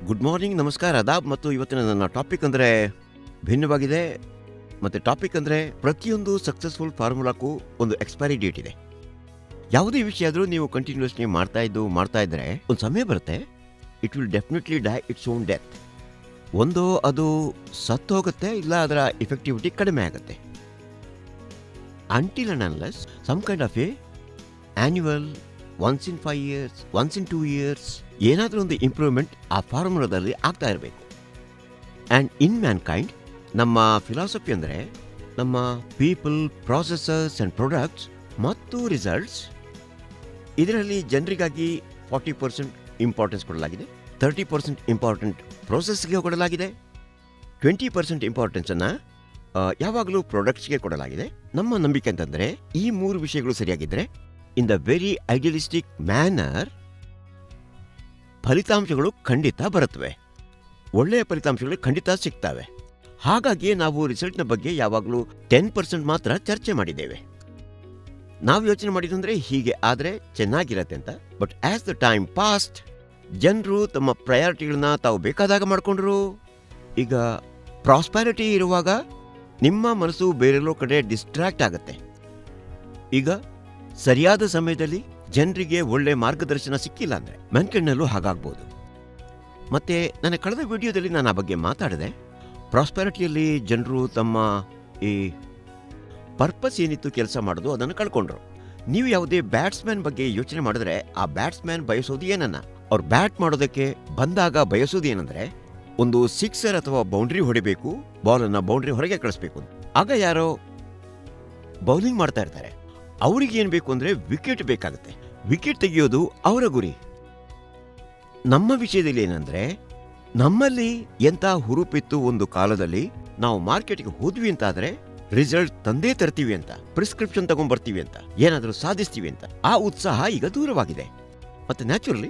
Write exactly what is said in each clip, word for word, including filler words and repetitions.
Good morning, ನಮಸ್ಕಾರ, ಅದಾಬ್. ಮತ್ತು ಇವತ್ತಿನ ನನ್ನ ಟಾಪಿಕ್ ಅಂದರೆ ಭಿನ್ನವಾಗಿದೆ. ಮತ್ತು ಟಾಪಿಕ್ ಅಂದರೆ ಪ್ರತಿಯೊಂದು ಸಕ್ಸಸ್ಫುಲ್ ಫಾರ್ಮುಲಾಕ್ಕೂ ಒಂದು ಎಕ್ಸ್ಪೈರಿ ಡೇಟ್ ಇದೆ. ಯಾವುದೇ ವಿಷಯ ಆದರೂ ನೀವು ಕಂಟಿನ್ಯೂಸ್ಲಿ ಮಾಡ್ತಾ ಇದ್ದು ಮಾಡ್ತಾ ಇದ್ದರೆ ಒಂದು ಸಮಯ ಬರುತ್ತೆ, it will definitely die its own death. ಒಂದು ಅದು ಸತ್ತು ಹೋಗುತ್ತೆ, ಇಲ್ಲ ಅದರ ಇಫೆಕ್ಟಿವಿಟಿ ಕಡಿಮೆ ಆಗುತ್ತೆ. Until and unless some kind of a annual, once in five years, once in two years ಏನಾದರೂ ಒಂದು ಇಂಪ್ರೂವ್ಮೆಂಟ್ ಆ ಫಾರ್ಮುಲಾದಲ್ಲಿ ಆಗ್ತಾ ಇರಬೇಕು. ಆ್ಯಂಡ್ ಇನ್ ಮ್ಯಾನ್ ಕೈಂಡ್ ನಮ್ಮ ಫಿಲಾಸಫಿ ಅಂದರೆ ನಮ್ಮ ಪೀಪಲ್, ಪ್ರಾಸೆಸಸ್ ಆ್ಯಂಡ್ ಪ್ರಾಡಕ್ಟ್ಸ್ ಮತ್ತು ರಿಸಲ್ಟ್ಸ್, ಇದರಲ್ಲಿ ಜನರಿಗಾಗಿ ಫಾರ್ಟಿ ಪರ್ಸೆಂಟ್ ಇಂಪಾರ್ಟೆನ್ಸ್ ಕೊಡಲಾಗಿದೆ, ತರ್ಟಿ ಪರ್ಸೆಂಟ್ ಇಂಪಾರ್ಟೆಂಟ್ ಪ್ರೋಸೆಸ್ಗೆ ಕೊಡಲಾಗಿದೆ, ಟ್ವೆಂಟಿ ಪರ್ಸೆಂಟ್ ಇಂಪಾರ್ಟೆನ್ಸನ್ನು ಯಾವಾಗಲೂ ಪ್ರಾಡಕ್ಟ್ಸ್ಗೆ ಕೊಡಲಾಗಿದೆ. ನಮ್ಮ ನಂಬಿಕೆ ಅಂತಂದರೆ ಈ ಮೂರು ವಿಷಯಗಳು ಸರಿಯಾಗಿದ್ದರೆ in the very idealistic manner ಫಲಿತಾಂಶಗಳು ಖಂಡಿತ ಬರುತ್ತವೆ, ಒಳ್ಳೆಯ ಫಲಿತಾಂಶಗಳು ಖಂಡಿತ ಸಿಗ್ತವೆ. ಹಾಗಾಗಿ ನಾವು ರಿಸಲ್ಟ್ನ ಬಗ್ಗೆ ಯಾವಾಗಲೂ ಟೆನ್ ಪರ್ಸೆಂಟ್ ಮಾತ್ರ ಚರ್ಚೆ ಮಾಡಿದ್ದೇವೆ. ನಾವು ಯೋಚನೆ ಮಾಡಿದಂದರೆ ಹೀಗೆ ಆದರೆ ಚೆನ್ನಾಗಿರತ್ತೆ ಅಂತ. But as the time passed ಜನರು ತಮ್ಮ ಪ್ರಯಾರಿಟಿಗಳನ್ನ ತಾವು ಬೇಕಾದಾಗ ಮಾಡಿಕೊಂಡ್ರು. ಈಗ ಪ್ರಾಸ್ಪ್ಯಾರಿಟಿ ಇರುವಾಗ ನಿಮ್ಮ ಮನಸ್ಸು ಬೇರೆಲ್ಲೋ ಕಡೆ ಡಿಸ್ಟ್ರಾಕ್ಟ್ ಆಗುತ್ತೆ. ಈಗ ಸರಿಯಾದ ಸಮಯದಲ್ಲಿ ಜನರಿಗೆ ಒಳ್ಳೆ ಮಾರ್ಗದರ್ಶನ ಸಿಕ್ಕಿಲ್ಲ ಅಂದರೆ ಮ್ಯಾನ್ಕೈಂಡ್ನಲ್ಲೂ ಹಾಗಾಗ್ಬೋದು. ಮತ್ತೆ ನನ್ನ ಕಳೆದ ವಿಡಿಯೋದಲ್ಲಿ ನಾನು ಆ ಬಗ್ಗೆ ಮಾತಾಡಿದೆ. ಪ್ರಾಸ್ಪ್ಯಾರಿಟಿಯಲ್ಲಿ ಜನರು ತಮ್ಮ ಈ ಪರ್ಪಸ್ ಏನಿತ್ತು ಕೆಲಸ ಮಾಡೋದು ಅದನ್ನು ಕಳ್ಕೊಂಡ್ರು. ನೀವು ಯಾವುದೇ ಬ್ಯಾಟ್ಸ್ಮ್ಯಾನ್ ಬಗ್ಗೆ ಯೋಚನೆ ಮಾಡಿದ್ರೆ ಆ ಬ್ಯಾಟ್ಸ್ಮ್ಯಾನ್ ಬಯಸೋದು ಏನನ್ನ, ಅವ್ರು ಬ್ಯಾಟ್ ಮಾಡೋದಕ್ಕೆ ಬಂದಾಗ ಬಯಸೋದು ಏನಂದ್ರೆ ಒಂದು ಸಿಕ್ಸರ್ ಅಥವಾ ಬೌಂಡ್ರಿ ಹೊಡಿಬೇಕು, ಬಾಲನ್ನು ಬೌಂಡ್ರಿ ಹೊರಗೆ ಕಳಿಸ್ಬೇಕು. ಆಗ ಯಾರೋ ಬೌಲಿಂಗ್ ಮಾಡ್ತಾ ಇರ್ತಾರೆ, ಅವ್ರಿಗೆ ಏನು ಬೇಕು ಅಂದರೆ ವಿಕೆಟ್ ಬೇಕಾಗುತ್ತೆ. ವಿಕೆಟ್ ತೆಗೆಯೋದು ಅವರ ಗುರಿ. ನಮ್ಮ ವಿಷಯದಲ್ಲಿ ಏನಂದ್ರೆ ನಮ್ಮಲ್ಲಿ ಎಂಥ ಹುರುಪಿತ್ತು ಒಂದು ಕಾಲದಲ್ಲಿ, ನಾವು ಮಾರ್ಕೆಟ್ಗೆ ಹೋದ್ವಿ ಅಂತಾದ್ರೆ ರಿಸಲ್ಟ್ ತಂದೇ ತರ್ತೀವಿ ಅಂತ, ಪ್ರಿಸ್ಕ್ರಿಪ್ಷನ್ ತಗೊಂಡ್ಬರ್ತೀವಿ ಅಂತ, ಏನಾದರೂ ಸಾಧಿಸ್ತೀವಿ ಅಂತ. ಆ ಉತ್ಸಾಹ ಈಗ ದೂರವಾಗಿದೆ. ಮತ್ತೆ ನ್ಯಾಚುರಲಿ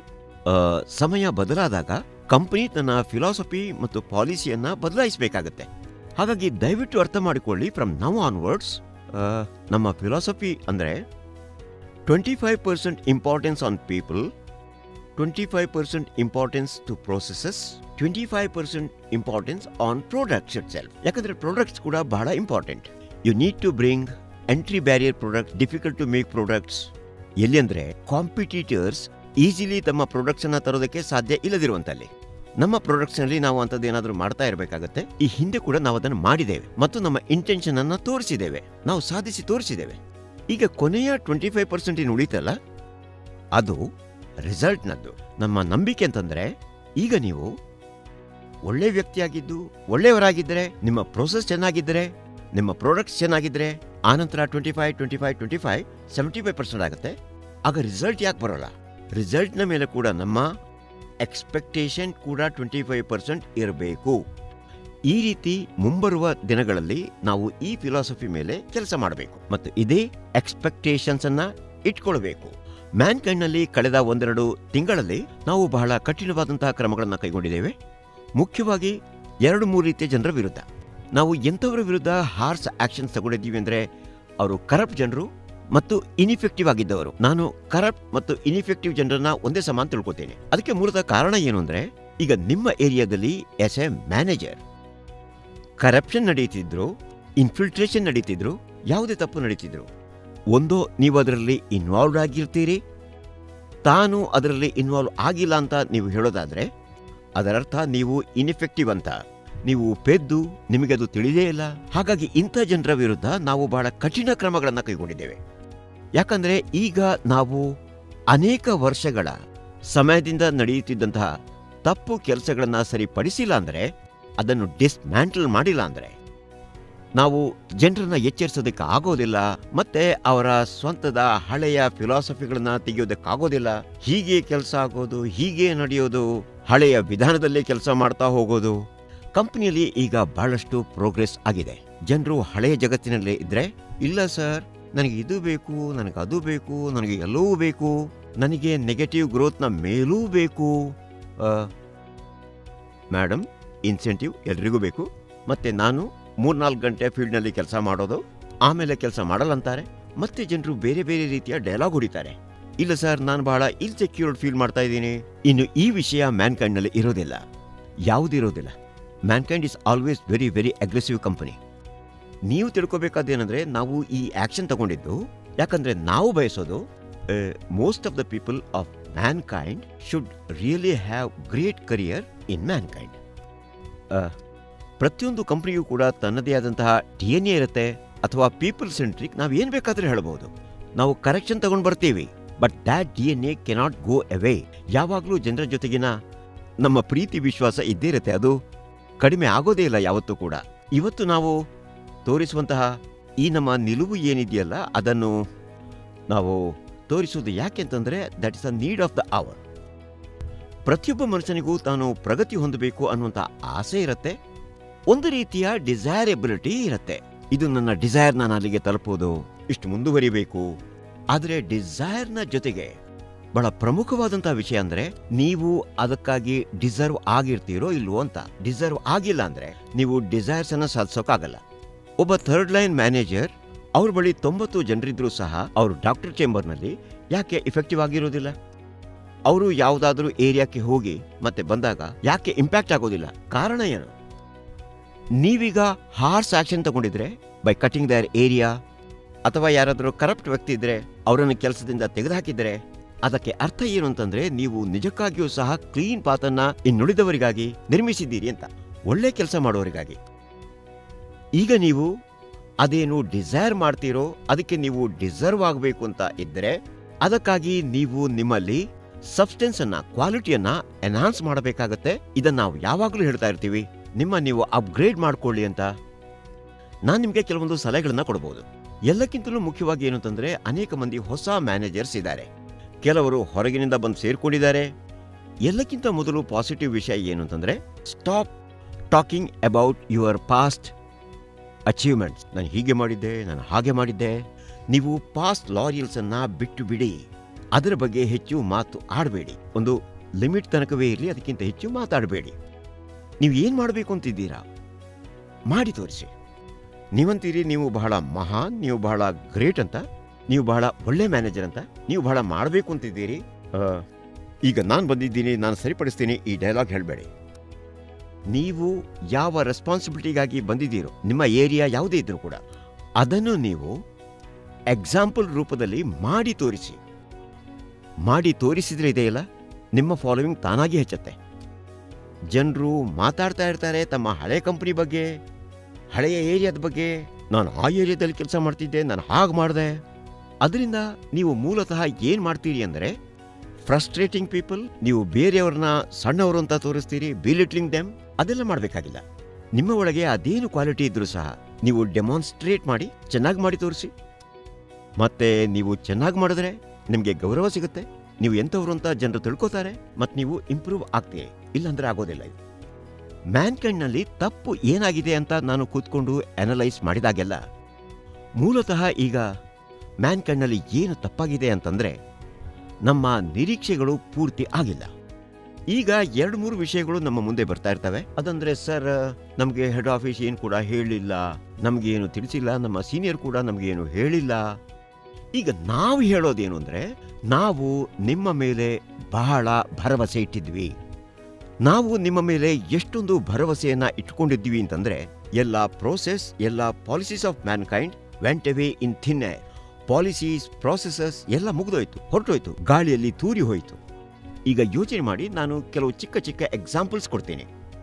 ಸಮಯ ಬದಲಾದಾಗ ಕಂಪನಿ ತನ್ನ ಫಿಲಾಸಫಿ ಮತ್ತು ಪಾಲಿಸಿಯನ್ನ ಬದಲಾಯಿಸಬೇಕಾಗತ್ತೆ. ಹಾಗಾಗಿ ದಯವಿಟ್ಟು ಅರ್ಥ ಮಾಡಿಕೊಳ್ಳಿ, ಫ್ರಮ್ ನೌ ಆನ್ವರ್ಡ್ಸ್ ನಮ್ಮ ಫಿಲಾಸಫಿ ಅಂದರೆ twenty five percent importance on people, twenty five percent importance to processes, twenty five percent importance on products itself. ಯಾಕಂದ್ರೆ ಪ್ರಾಡಕ್ಟ್ಸ್ ಕೂಡ ಬಹಳ important. You need to bring entry barrier product, difficult to make products. ಎಲ್ಲಿ ಅಂದರೆ ಕಾಂಪಿಟೀಟರ್ಸ್ easily ತಮ್ಮ products ಅನ್ನ ತರೋದಕ್ಕೆ ಸಾಧ್ಯ ಇಲ್ಲದಿರುವಂತಲ್ಲಿ ನಮ್ಮ ಪ್ರಾಡಕ್ಟ್ಸ್ ನಲ್ಲಿ ನಾವು ಅಂಥದ್ದು ಏನಾದರೂ ಮಾಡ್ತಾ ಇರಬೇಕಾಗತ್ತೆ. ಈ ಹಿಂದೆ ಕೂಡ ನಾವು ಅದನ್ನು ಮಾಡಿದ್ದೇವೆ ಮತ್ತು ನಮ್ಮ ಇಂಟೆನ್ಷನ್ ಅನ್ನ ತೋರಿಸಿದ್ದೇವೆ, ನಾವು ಸಾಧಿಸಿ ತೋರಿಸಿದ್ದೇವೆ. ಈಗ ಕೊನೆಯ ಟ್ವೆಂಟಿ ಫೈವ್ ಪರ್ಸೆಂಟ್ ಏನು ಉಳಿತಲ್ಲ, ಅದು ರಿಸಲ್ಟ್ನದ್ದು. ನಮ್ಮ ನಂಬಿಕೆ ಅಂತಂದ್ರೆ ಈಗ ನೀವು ಒಳ್ಳೆ ವ್ಯಕ್ತಿಯಾಗಿದ್ದು ಒಳ್ಳೆಯವರಾಗಿದ್ದರೆ, ನಿಮ್ಮ ಪ್ರೋಸೆಸ್ ಚೆನ್ನಾಗಿದ್ದರೆ, ನಿಮ್ಮ ಪ್ರಾಡಕ್ಟ್ಸ್ ಚೆನ್ನಾಗಿದ್ದರೆ, ಆನಂತರ twenty five twenty five twenty five seventy five percent ಆಗುತ್ತೆ. ಆಗ ರಿಸಲ್ಟ್ ಯಾಕೆ ಬರೋಲ್ಲ? ರಿಸಲ್ಟ್ನ ಮೇಲೆ ಕೂಡ ನಮ್ಮ ಎಕ್ಸ್ಪೆಕ್ಟೇಷನ್ ಕೂಡ ಟ್ವೆಂಟಿ ಫೈವ್ ಪರ್ಸೆಂಟ್ ಇರಬೇಕು. ಈ ರೀತಿ ಮುಂಬರುವ ದಿನಗಳಲ್ಲಿ ನಾವು ಈ ಫಿಲಾಸಫಿ ಮೇಲೆ ಕೆಲಸ ಮಾಡಬೇಕು ಮತ್ತು ಇದೇ ಎಕ್ಸ್ಪೆಕ್ಟೇಷನ್ಸ್ ಅನ್ನ ಇಟ್ಕೊಳ್ಬೇಕು. ಮ್ಯಾನ್ ಕೈಂಡ್ನಲ್ಲಿ ಕಳೆದ ಒಂದೆರಡು ತಿಂಗಳಲ್ಲಿ ನಾವು ಬಹಳ ಕಠಿಣವಾದಂತಹ ಕ್ರಮಗಳನ್ನು ಕೈಗೊಂಡಿದ್ದೇವೆ. ಮುಖ್ಯವಾಗಿ ಎರಡು ಮೂರು ರೀತಿಯ ಜನರ ವಿರುದ್ಧ. ನಾವು ಎಂಥವರ ವಿರುದ್ಧ ಹಾರ್ಸ್ ಆಕ್ಷನ್ಸ್ ತಗೊಂಡಿದ್ದೀವಿ ಅಂದರೆ ಅವರು ಕರಪ್ಟ್ ಜನರು ಮತ್ತು ಇನ್ಇಫೆಕ್ಟಿವ್ ಆಗಿದ್ದವರು. ನಾನು ಕರಪ್ಟ್ ಮತ್ತು ಇನ್ಇಫೆಕ್ಟಿವ್ ಜನರನ್ನ ಒಂದೇ ಸಮಾನ ತಿಳ್ಕೊತೇನೆ. ಅದಕ್ಕೆ ಮೂಲತಃ ಕಾರಣ ಏನು ಅಂದರೆ, ಈಗ ನಿಮ್ಮ ಏರಿಯಾದಲ್ಲಿ ಎಸ್ ಎ ಮ್ಯಾನೇಜರ್ ಕರಪ್ಷನ್ ನಡೀತಿದ್ರು, ಇನ್ಫಿಲ್ಟ್ರೇಷನ್ ನಡೀತಿದ್ರು, ಯಾವುದೇ ತಪ್ಪು ನಡೀತಿದ್ರು, ಒಂದೋ ನೀವು ಅದರಲ್ಲಿ ಇನ್ವಾಲ್ವ್ ಆಗಿರ್ತೀರಿ, ತಾನು ಅದರಲ್ಲಿ ಇನ್ವಾಲ್ವ್ ಆಗಿಲ್ಲ ಅಂತ ನೀವು ಹೇಳೋದಾದ್ರೆ ಅದರರ್ಥ ನೀವು ಇನ್ಎಫೆಕ್ಟಿವ್ ಅಂತ, ನೀವು ಪೆದ್ದು ನಿಮಗೆ ಅದು ತಿಳಿದೇ ಇಲ್ಲ. ಹಾಗಾಗಿ ಇಂಥ ಜನರ ವಿರುದ್ಧ ನಾವು ಬಹಳ ಕಠಿಣ ಕ್ರಮಗಳನ್ನು ಕೈಗೊಂಡಿದ್ದೇವೆ. ಯಾಕಂದ್ರೆ ಈಗ ನಾವು ಅನೇಕ ವರ್ಷಗಳ ಸಮಯದಿಂದ ನಡೆಯುತ್ತಿದ್ದಂತಹ ತಪ್ಪು ಕೆಲಸಗಳನ್ನ ಸರಿಪಡಿಸಿಲ್ಲ ಅಂದರೆ, ಅದನ್ನು ಡಿಸ್ಮ್ಯಾಂಟಲ್ ಮಾಡಿಲ್ಲ ಅಂದರೆ ನಾವು ಜನರನ್ನ ಎಚ್ಚರಿಸೋದಕ್ಕೆ ಆಗೋದಿಲ್ಲ, ಮತ್ತೆ ಅವರ ಸ್ವಂತದ ಹಳೆಯ ಫಿಲಾಸಫಿಗಳನ್ನ ತೆಗೆಯೋದಕ್ಕಾಗೋದಿಲ್ಲ. ಹೀಗೆ ಕೆಲಸ ಆಗೋದು, ಹೀಗೆ ನಡೆಯೋದು, ಹಳೆಯ ವಿಧಾನದಲ್ಲೇ ಕೆಲಸ ಮಾಡ್ತಾ ಹೋಗೋದು. ಕಂಪನಿಯಲ್ಲಿ ಈಗ ಬಹಳಷ್ಟು ಪ್ರೋಗ್ರೆಸ್ ಆಗಿದೆ. ಜನರು ಹಳೆಯ ಜಗತ್ತಿನಲ್ಲೇ ಇದ್ರೆ, ಇಲ್ಲ ಸರ್ ನನಗೆ ಇದು ಬೇಕು, ನನಗೆ ಅದು ಬೇಕು, ನನಗೆ ಎಲ್ಲವೂ ಬೇಕು, ನನಗೆ ನೆಗೆಟಿವ್ ಗ್ರೋತ್ನ ಮೇಲೂ ಬೇಕು. ಮೇಡಮ್, ಇನ್ಸೆಂಟಿವ್ ಎಲ್ರಿಗೂ ಬೇಕು, ಮತ್ತೆ ನಾನು ಮೂರ್ನಾಲ್ಕು ಗಂಟೆ ಫೀಲ್ಡ್ನಲ್ಲಿ ಕೆಲಸ ಮಾಡೋದು, ಆಮೇಲೆ ಕೆಲಸ ಮಾಡಲ್ಲಂತಾರೆ. ಮತ್ತೆ ಜನರು ಬೇರೆ ಬೇರೆ ರೀತಿಯ ಡೈಲಾಗ್ ಹೊಡಿತಾರೆ. ಇಲ್ಲ ಸರ್, ನಾನು ಬಹಳ ಇನ್ಸೆಕ್ಯೂರ್ಡ್ ಫೀಲ್ ಮಾಡ್ತಾ ಇದ್ದೀನಿ. ಇನ್ನು ಈ ವಿಷಯ ಮ್ಯಾನ್ ಕೈಂಡ್ನಲ್ಲಿ ಇರೋದಿಲ್ಲ. ಯಾವುದಿರೋದಿಲ್ಲ. Mankind is always very very aggressive company. ನೀವು ತಿಳ್ಕೊಬೇಕಾದೇನೆಂದರೆ, ನಾವು ಈ ಆ್ಯಕ್ಷನ್ ತಗೊಂಡಿದ್ದು ಯಾಕಂದರೆ ನಾವು ಬಯಸೋದು most of the people of Mankind should really have great career in Mankind. ಪ್ರತಿಯೊಂದು ಕಂಪ್ನಿಯೂ ಕೂಡ ತನ್ನದೇ ಆದಂತಹ ಡಿ ಎನ್ ಎ ಇರುತ್ತೆ, ಅಥವಾ ಪೀಪಲ್ ಸೆಂಟ್ರಿಕ್ ನಾವು ಏನು ಬೇಕಾದರೂ ಹೇಳ್ಬೋದು. ನಾವು ಕರೆಕ್ಷನ್ ತಗೊಂಡು ಬರ್ತೀವಿ, but that D N A cannot go away. ಯಾವಾಗಲೂ ಜನರ ಜೊತೆಗಿನ ನಮ್ಮ ಪ್ರೀತಿ ವಿಶ್ವಾಸ ಇದ್ದೇ ಇರುತ್ತೆ, ಅದು ಕಡಿಮೆ ಆಗೋದೇ ಇಲ್ಲ ಯಾವತ್ತೂ ಕೂಡ. ಇವತ್ತು ನಾವು ತೋರಿಸುವಂತಹ ಈ ನಮ್ಮ ನಿಲುವು ಏನಿದೆಯಲ್ಲ, ಅದನ್ನು ನಾವು ತೋರಿಸುವುದು ಯಾಕೆ ಅಂತಂದರೆ that is a need of the hour. ಪ್ರತಿಯೊಬ್ಬ ಮನುಷ್ಯನಿಗೂ ತಾನು ಪ್ರಗತಿ ಹೊಂದಬೇಕು ಅನ್ನುವಂಥ ಆಸೆ ಇರುತ್ತೆ, ಒಂದು ರೀತಿಯ ಡಿಸೈರಬಿಲಿಟಿ ಇರುತ್ತೆ. ಇದು ನನ್ನ ಡಿಸೈರ್, ನಾನು ಅಲ್ಲಿಗೆ ತಲುಪೋದು, ಇಷ್ಟು ಮುಂದುವರಿಬೇಕು. ಆದರೆ ಡಿಸೈರ್ನ ಜೊತೆಗೆ ಬಹಳ ಪ್ರಮುಖವಾದಂತಹ ವಿಷಯ ಅಂದರೆ, ನೀವು ಅದಕ್ಕಾಗಿ ಡಿಸರ್ವ್ ಆಗಿರ್ತೀರೋ ಇಲ್ವೋ ಅಂತ. ಡಿಸರ್ವ್ ಆಗಿಲ್ಲ ಅಂದರೆ ನೀವು ಡಿಸೈರ್ಸ್ ಅನ್ನು ಸಾಧಿಸೋಕ್ಕಾಗಲ್ಲ. ಒಬ್ಬ ಥರ್ಡ್ ಲೈನ್ ಮ್ಯಾನೇಜರ್, ಅವ್ರ ಬಳಿ ತೊಂಬತ್ತು ಜನರಿದ್ರೂ ಸಹ ಅವರು ಡಾಕ್ಟರ್ ಚೇಂಬರ್ನಲ್ಲಿ ಯಾಕೆ ಇಫೆಕ್ಟಿವ್ ಆಗಿರೋದಿಲ್ಲ? ಅವರು ಯಾವುದಾದ್ರೂ ಏರಿಯಾಕ್ಕೆ ಹೋಗಿ ಮತ್ತೆ ಬಂದಾಗ ಯಾಕೆ ಇಂಪ್ಯಾಕ್ಟ್ ಆಗೋದಿಲ್ಲ? ಕಾರಣ ಏನು? ನೀವೀಗ ಹಾರ್ಸ್ ಆಕ್ಷನ್ ತಗೊಂಡಿದ್ರೆ, ಬೈ ಕಟಿಂಗ್ ದರ್ ಏರಿಯಾ, ಅಥವಾ ಯಾರಾದರೂ ಕರಪ್ಟ್ ವ್ಯಕ್ತಿ ಇದ್ರೆ ಅವರನ್ನು ಕೆಲಸದಿಂದ ತೆಗೆದುಹಾಕಿದ್ರೆ, ಅದಕ್ಕೆ ಅರ್ಥ ಏನು ಅಂತಂದ್ರೆ, ನೀವು ನಿಜಕ್ಕಾಗಿಯೂ ಸಹ ಕ್ಲೀನ್ ಪಾತನ್ನ ಇನ್ನುಳಿದವರಿಗಾಗಿ ನಿರ್ಮಿಸಿದ್ದೀರಿ ಅಂತ, ಒಳ್ಳೆ ಕೆಲಸ ಮಾಡೋರಿಗಾಗಿ. ಈಗ ನೀವು ಅದೇನು ಡಿಸೈರ್ ಮಾಡ್ತೀರೋ ಅದಕ್ಕೆ ನೀವು ಡಿಸರ್ವ್ ಆಗಬೇಕು ಅಂತ ಇದ್ದರೆ, ಅದಕ್ಕಾಗಿ ನೀವು ನಿಮ್ಮಲ್ಲಿ ಸಬ್ಸ್ಟೆನ್ಸ್ ಅನ್ನ, ಕ್ವಾಲಿಟಿಯನ್ನ ಎನ್ಹಾನ್ಸ್ ಮಾಡಬೇಕಾಗತ್ತೆ. ಇದನ್ನ ನಾವು ಯಾವಾಗಲೂ ಹೇಳ್ತಾ ಇರ್ತೀವಿ, ನಿಮ್ಮ ನೀವು ಅಪ್ಗ್ರೇಡ್ ಮಾಡ್ಕೊಳ್ಳಿ ಅಂತ. ನಾನು ನಿಮಗೆ ಕೆಲವೊಂದು ಸಲಹೆಗಳನ್ನ ಕೊಡಬಹುದು. ಎಲ್ಲಕ್ಕಿಂತಲೂ ಮುಖ್ಯವಾಗಿ ಏನು ಅಂತಂದ್ರೆ, ಅನೇಕ ಮಂದಿ ಹೊಸ ಮ್ಯಾನೇಜರ್ಸ್ ಇದ್ದಾರೆ, ಕೆಲವರು ಹೊರಗಿನಿಂದ ಬಂದು ಸೇರ್ಕೊಂಡಿದ್ದಾರೆ. ಎಲ್ಲಕ್ಕಿಂತ ಮೊದಲು ಪಾಸಿಟಿವ್ ವಿಷಯ ಏನು ಅಂತಂದ್ರೆ, stop talking about your past achievements. ನಾನು ಹೀಗೆ ಮಾಡಿದ್ದೆ, ನಾನು ಹಾಗೆ ಮಾಡಿದ್ದೆ. ನೀವು ಪಾಸ್ಟ್ ಲಾರಿಯಲ್ಸ್ ಅನ್ನ ಬಿಟ್ಟು ಬಿಡಿ, ಅದರ ಬಗ್ಗೆ ಹೆಚ್ಚು ಮಾತು ಆಡಬೇಡಿ. ಒಂದು ಲಿಮಿಟ್ ತನಕವೇ ಇರಲಿ, ಅದಕ್ಕಿಂತ ಹೆಚ್ಚು ಮಾತಾಡಬೇಡಿ. ನೀವು ಏನು ಮಾಡಬೇಕು ಅಂತಿದ್ದೀರಾ ಮಾಡಿ ತೋರಿಸಿ. ನೀವಂತೀರಿ ನೀವು ಬಹಳ ಮಹಾನ್, ನೀವು ಬಹಳ ಗ್ರೇಟ್ ಅಂತ, ನೀವು ಬಹಳ ಒಳ್ಳೆ ಮ್ಯಾನೇಜರ್ ಅಂತ, ನೀವು ಬಹಳ ಮಾಡಬೇಕು ಅಂತಿದ್ದೀರಿ. ಈಗ ನಾನು ಬಂದಿದ್ದೀನಿ, ನಾನು ಸರಿಪಡಿಸ್ತೀನಿ, ಈ ಡೈಲಾಗ್ ಹೇಳಬೇಡಿ. ನೀವು ಯಾವ ರೆಸ್ಪಾನ್ಸಿಬಿಲಿಟಿಗಾಗಿ ಬಂದಿದ್ದೀರೋ, ನಿಮ್ಮ ಏರಿಯಾ ಯಾವುದೇ ಇದ್ರೂ ಕೂಡ, ಅದನ್ನು ನೀವು ಎಕ್ಸಾಂಪಲ್ ರೂಪದಲ್ಲಿ ಮಾಡಿ ತೋರಿಸಿ. ಮಾಡಿ ತೋರಿಸಿದ್ರೆ ಇದೆಯಲ್ಲ, ನಿಮ್ಮ ಫಾಲೋವಿಂಗ್ ತಾನಾಗಿ ಹೆಚ್ಚುತ್ತೆ. ಜನರು ಮಾತಾಡ್ತಾ ಇರ್ತಾರೆ ತಮ್ಮ ಹಳೆ ಕಂಪನಿ ಬಗ್ಗೆ, ಹಳೆಯ ಏರಿಯಾದ ಬಗ್ಗೆ. ನಾನು ಆ ಏರಿಯಾದಲ್ಲಿ ಕೆಲಸ ಮಾಡ್ತಿದ್ದೆ, ನಾನು ಹಾಗೆ ಮಾಡಿದೆ. ಅದರಿಂದ ನೀವು ಮೂಲತಃ ಏನು ಮಾಡ್ತೀರಿ ಅಂದರೆ, ಫ್ರಸ್ಟ್ರೇಟಿಂಗ್ ಪೀಪಲ್. ನೀವು ಬೇರೆಯವ್ರನ್ನ ಸಣ್ಣವರು ಅಂತ ತೋರಿಸ್ತೀರಿ, ಬಿಲಿಟ್ಲಿಂಗ್ ದೆಮ್. ಅದೆಲ್ಲ ಮಾಡಬೇಕಾಗಿಲ್ಲ. ನಿಮ್ಮ ಒಳಗೆ ಅದೇನು ಕ್ವಾಲಿಟಿ ಇದ್ರೂ ಸಹ ನೀವು ಡೆಮಾನ್ಸ್ಟ್ರೇಟ್ ಮಾಡಿ, ಚೆನ್ನಾಗಿ ಮಾಡಿ ತೋರಿಸಿ. ಮತ್ತೆ ನೀವು ಚೆನ್ನಾಗಿ ಮಾಡಿದ್ರೆ ನಿಮಗೆ ಗೌರವ ಸಿಗುತ್ತೆ, ನೀವು ಎಂಥವ್ರು ಅಂತ ಜನರು ತಿಳ್ಕೊತಾರೆ, ಮತ್ತು ನೀವು ಇಂಪ್ರೂವ್ ಆಗ್ತೀರಿ. ಇಲ್ಲಾಂದ್ರೆ ಆಗೋದಿಲ್ಲ. ಇದು ಮ್ಯಾನ್ಕೈಂಡ್ನಲ್ಲಿ ತಪ್ಪು ಏನಾಗಿದೆ ಅಂತ ನಾನು ಕೂತ್ಕೊಂಡು ಅನಲೈಸ್ ಮಾಡಿದಾಗೆಲ್ಲ, ಮೂಲತಃ ಈಗ ಮ್ಯಾನ್ಕೈಂಡ್ನಲ್ಲಿ ಏನು ತಪ್ಪಾಗಿದೆ ಅಂತಂದ್ರೆ, ನಮ್ಮ ನಿರೀಕ್ಷೆಗಳು ಪೂರ್ತಿ ಆಗಿಲ್ಲ. ಈಗ ಎರಡು ಮೂರು ವಿಷಯಗಳು ನಮ್ಮ ಮುಂದೆ ಬರ್ತಾ ಇರ್ತವೆ. ಅದಂದ್ರೆ, ಸರ್ ನಮಗೆ ಹೆಡ್ ಆಫೀಸ್ ಏನು ಕೂಡ ಹೇಳಿಲ್ಲ, ನಮಗೇನು ತಿಳಿಸಿಲ್ಲ, ನಮ್ಮ ಸೀನಿಯರ್ ಕೂಡ ನಮಗೇನು ಹೇಳಿಲ್ಲ. ಈಗ ನಾವು ಹೇಳೋದೇನು ಅಂದ್ರೆ, ನಾವು ನಿಮ್ಮ ಮೇಲೆ ಬಹಳ ಭರವಸೆ ಇಟ್ಟಿದ್ವಿ. ನಾವು ನಿಮ್ಮ ಮೇಲೆ ಎಷ್ಟೊಂದು ಭರವಸೆಯನ್ನ ಇಟ್ಕೊಂಡಿದ್ವಿ ಅಂತಂದ್ರೆ, ಎಲ್ಲ ಪ್ರೋಸೆಸ್, ಎಲ್ಲ policies of Mankind went away in thin air. Policies, processes ಎಲ್ಲ ಮುಗಿದೋಯ್ತು, ಹೊರಟೋಯ್ತು, ಗಾಳಿಯಲ್ಲಿ ತೂರಿ ಹೋಯಿತು. ಈಗ ಯೋಚನೆ ಮಾಡಿ, ನಾನು ಕೆಲವು ಚಿಕ್ಕ ಚಿಕ್ಕ ಎಕ್ಸಾಂಪಲ್ಸ್ ಕೊಡ್ತೀನಿ.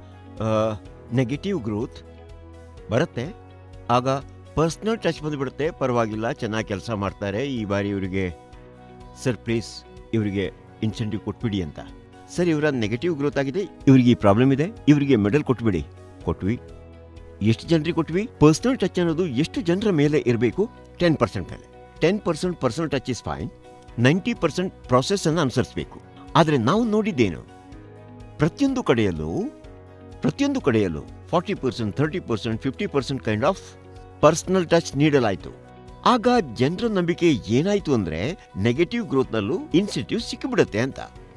ನೆಗೆಟಿವ್ ಗ್ರೋತ್ ಬರುತ್ತೆ, ಆಗ ಪರ್ಸ್ನಲ್ ಟಚ್ ಬಂದುಬಿಡುತ್ತೆ. ಪರವಾಗಿಲ್ಲ, ಚೆನ್ನಾಗಿ ಕೆಲಸ ಮಾಡ್ತಾರೆ, ಈ ಬಾರಿ ಇವರಿಗೆ ಸರ್ ಪ್ಲೀಸ್ ಇವರಿಗೆ ಇನ್ಸೆಂಟಿವ್ ಕೊಟ್ಬಿಡಿ ಅಂತ. ಸರ್, ಇವರ ನೆಗೆಟಿವ್ ಗ್ರೋತ್ ಆಗಿದೆ, ಇವರಿಗೆ ಈ ಪ್ರಾಬ್ಲಮ್ ಇದೆ, ಇವರಿಗೆ ಮೆಡಲ್ ಕೊಟ್ಬಿಡಿ. ಕೊಟ್ವಿ. ಎಷ್ಟು ಜನರಿಗೆ ಕೊಟ್ವಿ? ಪರ್ಸ್ನಲ್ ಟಚ್ ಅನ್ನೋದು ಎಷ್ಟು ಜನರ ಮೇಲೆ ಇರಬೇಕು? ಟೆನ್ ಪರ್ಸೆಂಟ್ ಮೇಲೆ. Ten percent personal touch is fine, ninety percent process ಅನ್ನು ಅನುಸರಿಸಬೇಕು. ಆದರೆ ನಾವು ನೋಡಿದ್ದೇನು, ಪ್ರತಿಯೊಂದು ಕಡೆಯಲ್ಲೂ ಪ್ರತಿಯೊಂದು ಕಡೆಯಲ್ಲೂ forty percent thirty percent fifty percent kind of personal touch ನೀಡಲಾಯಿತು. ಆಗ ಜನರ ನಂಬಿಕೆ ಏನಾಯಿತು ಅಂದ್ರೆ, ನೆಗೆಟಿವ್ ಗ್ರೋತ್ನಲ್ಲೂ ಇನ್ಸೆಂಟಿವ್ ಸಿಕ್ಕಿಬಿಡುತ್ತೆ ಅಂತ.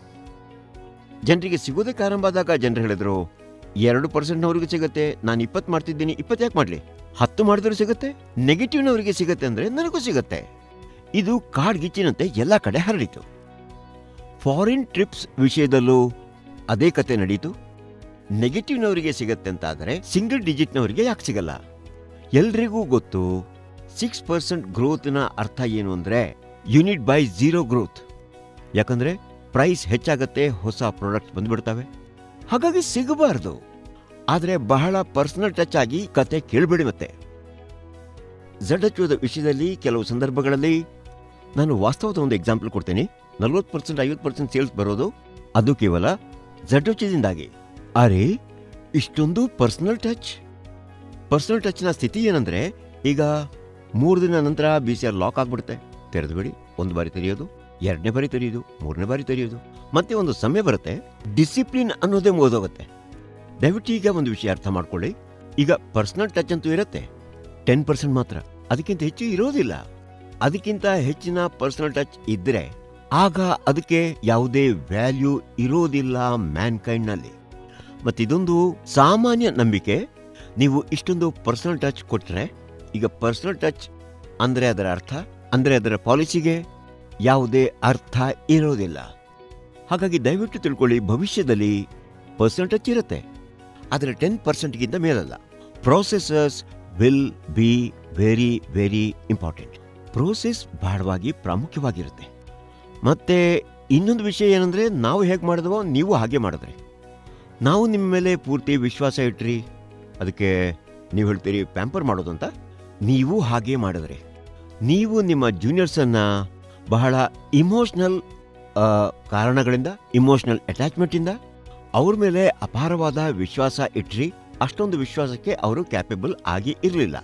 ಜನರಿಗೆ ಸಿಗೋದಕ್ಕೆ ಆರಂಭ ಆದಾಗ ಜನರು ಹೇಳಿದ್ರು, ಎರಡು ಪರ್ಸೆಂಟ್ನವ್ರಿಗೆ ಸಿಗುತ್ತೆ, ನಾನು ಇಪ್ಪತ್ತು ಮಾಡ್ತಿದ್ದೀನಿ, ಇಪ್ಪತ್ತು ಯಾಕೆ ಮಾಡಲಿ, ಹತ್ತು ಮಾಡಿದ್ರು ಸಿಗುತ್ತೆ. ನೆಗೆಟಿವ್ನವರಿಗೆ ಸಿಗುತ್ತೆ ಅಂದರೆ ನನಗೂ ಸಿಗುತ್ತೆ. ಇದು ಕಾಡ್ಗಿಚ್ಚಿನಂತೆ ಎಲ್ಲ ಕಡೆ ಹರಡಿತು. ಫಾರಿನ್ ಟ್ರಿಪ್ಸ್ ವಿಷಯದಲ್ಲೂ ಅದೇ ಕತೆ ನಡೀತು. ನೆಗೆಟಿವ್ನವರಿಗೆ ಸಿಗತ್ತೆ ಅಂತ ಆದರೆ ಸಿಂಗಲ್ ಡಿಜಿಟ್ನವರಿಗೆ ಯಾಕೆ ಸಿಗಲ್ಲ? ಎಲ್ರಿಗೂ ಗೊತ್ತು ಸಿಕ್ಸ್ ಪರ್ಸೆಂಟ್ ಗ್ರೋತ್ನ ಅರ್ಥ ಏನು ಅಂದರೆ ಯೂನಿಟ್ ಬೈ ಝೀರೋ ಗ್ರೋತ್. ಯಾಕಂದರೆ ಪ್ರೈಸ್ ಹೆಚ್ಚಾಗತ್ತೆ, ಹೊಸ ಪ್ರಾಡಕ್ಟ್ ಬಂದುಬಿಡ್ತವೆ, ಹಾಗಾಗಿ ಸಿಗಬಾರ್ದು. ಆದರೆ ಬಹಳ ಪರ್ಸನಲ್ ಟಚ್ ಆಗಿ ಕತೆ ಕೇಳಬೇಡಿ. ಮತ್ತೆ ಝಡ್ ಎಚ್ ಒದ ವಿಷಯದಲ್ಲಿ ಕೆಲವು ಸಂದರ್ಭಗಳಲ್ಲಿ ನಾನು ವಾಸ್ತವದ ಒಂದು ಎಕ್ಸಾಂಪಲ್ ಕೊಡ್ತೀನಿ. ನಲ್ವತ್ತು ಪರ್ಸೆಂಟ್ ಐವತ್ತು ಪರ್ಸೆಂಟ್ ಸೇಲ್ಸ್ ಬರೋದು ಅದು ಕೇವಲ ಝಡ್ ಎಚ್ ದಿಂದಾಗಿ. ಅರೆ, ಇಷ್ಟೊಂದು ಪರ್ಸನಲ್ ಟಚ್ ಪರ್ಸನಲ್ ಟಚ್ನ ಸ್ಥಿತಿ ಏನಂದರೆ, ಈಗ ಮೂರು ದಿನ ನಂತರ ಬಿ ಸಿ ಆರ್ ಲಾಕ್ ಆಗಿಬಿಡುತ್ತೆ. ತೆರೆದು ಬಿಡಿ, ಒಂದು ಬಾರಿ ತೆರೆಯೋದು, ಎರಡನೇ ಬಾರಿ ತೆರೆಯೋದು, ಮೂರನೇ ಬಾರಿ ತೆರೆಯೋದು, ಮತ್ತೆ ಒಂದು ಸಮಯ ಬರುತ್ತೆ ಡಿಸಿಪ್ಲಿನ್ ಅನ್ನೋದೇ ಮುಗಿದೋಗುತ್ತೆ. ದಯವಿಟ್ಟು ಈಗ ಒಂದು ವಿಷಯ ಅರ್ಥ ಮಾಡ್ಕೊಳ್ಳಿ. ಈಗ ಪರ್ಸನಲ್ ಟಚ್ ಅಂತೂ ಇರುತ್ತೆ, ಟೆನ್ ಪರ್ಸೆಂಟ್ ಮಾತ್ರ, ಅದಕ್ಕಿಂತ ಹೆಚ್ಚು ಇರೋದಿಲ್ಲ. ಅದಕ್ಕಿಂತ ಹೆಚ್ಚಿನ ಪರ್ಸನಲ್ ಟಚ್ ಇದ್ದರೆ ಆಗ ಅದಕ್ಕೆ ಯಾವುದೇ ವ್ಯಾಲ್ಯೂ ಇರೋದಿಲ್ಲ ಮ್ಯಾನ್ಕೈಂಡ್ನಲ್ಲಿ. ಮತ್ತಿದೊಂದು ಸಾಮಾನ್ಯ ನಂಬಿಕೆ, ನೀವು ಇಷ್ಟೊಂದು ಪರ್ಸನಲ್ ಟಚ್ ಕೊಟ್ಟರೆ, ಈಗ ಪರ್ಸನಲ್ ಟಚ್ ಅಂದರೆ ಅದರ ಅರ್ಥ ಅಂದರೆ ಅದರ ಪಾಲಿಸಿಗೆ ಯಾವುದೇ ಅರ್ಥ ಇರೋದಿಲ್ಲ. ಹಾಗಾಗಿ ದಯವಿಟ್ಟು ತಿಳ್ಕೊಳ್ಳಿ, ಭವಿಷ್ಯದಲ್ಲಿ ಪರ್ಸನಲ್ ಟಚ್ ಇರುತ್ತೆ, ಆದರೆ ಟೆನ್ ಪರ್ಸೆಂಟ್ಗಿಂತ ಮೇಲಲ್ಲ. Processes will be very very important. Process ಬಹಳವಾಗಿ ಪ್ರಾಮುಖ್ಯವಾಗಿರುತ್ತೆ. ಮತ್ತೆ ಇನ್ನೊಂದು ವಿಷಯ ಏನಂದರೆ, ನಾವು ಹೇಗೆ ಮಾಡಿದ್ವೋ ನೀವು ಹಾಗೆ ಮಾಡಿದ್ರಿ. ನಾವು ನಿಮ್ಮ ಮೇಲೆ ಪೂರ್ತಿ ವಿಶ್ವಾಸ ಇಟ್ರಿ, ಅದಕ್ಕೆ ನೀವು ಹೇಳ್ತೀರಿ ಪ್ಯಾಂಪರ್ ಮಾಡೋದು ಅಂತ. ನೀವು ಹಾಗೆ ಮಾಡಿದ್ರಿ. ನೀವು ನಿಮ್ಮ ಜೂನಿಯರ್ಸನ್ನು ಬಹಳ ಇಮೋಷ್ನಲ್ ಕಾರಣಗಳಿಂದ, ಇಮೋಷ್ನಲ್ ಅಟ್ಯಾಚ್ಮೆಂಟಿಂದ ಅವ್ರ ಮೇಲೆ ಅಪಾರವಾದ ವಿಶ್ವಾಸ ಇಟ್ರಿ. ಅಷ್ಟೊಂದು ವಿಶ್ವಾಸಕ್ಕೆ ಅವರು ಕ್ಯಾಪೇಬಲ್ ಆಗಿ ಇರಲಿಲ್ಲ.